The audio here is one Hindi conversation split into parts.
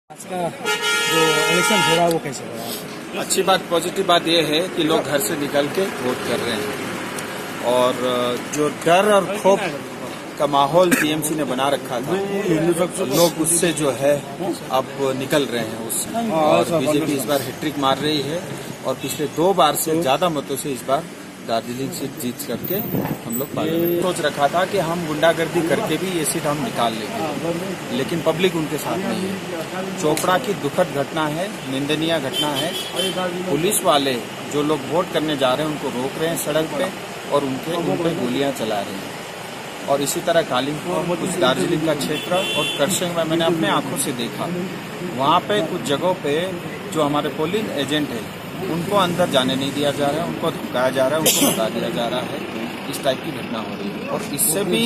आज का जो इलेक्शन हो रहा है वो कैसे हो रहा है? अच्छी बात, पॉजिटिव बात यह है कि लोग घर से निकल के वोट कर रहे हैं और जो डर और खौफ का माहौल टीएमसी ने बना रखा था, लोग उससे जो है अब निकल रहे हैं उससे। और बीजेपी इस बार हैट्रिक मार रही है और पिछले 2 बार से ज्यादा मतों से इस बार दार्जिलिंग सीट जीत करके हम लोग पार्लियामेंट सोच रखा था कि हम गुंडागर्दी करके भी ये सीट हम निकाल लेंगे, लेकिन पब्लिक उनके साथ नहीं है। चोपड़ा की दुखद घटना है, निंदनीय घटना है। पुलिस वाले जो लोग वोट करने जा रहे हैं उनको रोक रहे हैं सड़क पे और उन पे गोलियां चला रहे हैं। और इसी तरह कालिम्पोंग, कुछ दार्जिलिंग का क्षेत्र और करसंग में मैंने अपने आंखों से देखा, वहाँ पे कुछ जगहों पे जो हमारे पोलिंग एजेंट है उनको अंदर जाने नहीं दिया जा रहा है, उनको धुकाया जा रहा है, उनको भगा दिया जा रहा है। इस टाइप की घटना हो रही है। और इससे भी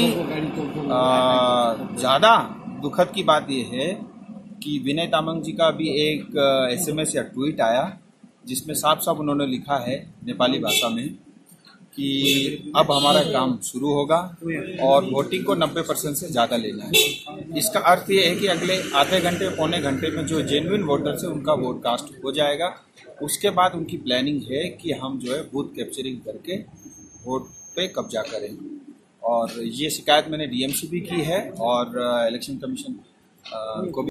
ज्यादा दुखद की बात यह है कि विनय तामांग जी का भी एक SMS या ट्वीट आया जिसमें साफ साफ उन्होंने लिखा है नेपाली भाषा में कि अब हमारा काम शुरू होगा और वोटिंग को 90% से ज्यादा लेना है। इसका अर्थ ये है कि अगले आधे घंटे पौने घंटे में जो जेन्युइन वोटर्स है उनका वोट कास्ट हो जाएगा। उसके बाद उनकी प्लानिंग है कि हम जो है बूथ कैप्चरिंग करके वोट पे कब्जा करें। और ये शिकायत मैंने DMC भी की है और इलेक्शन कमीशन को भी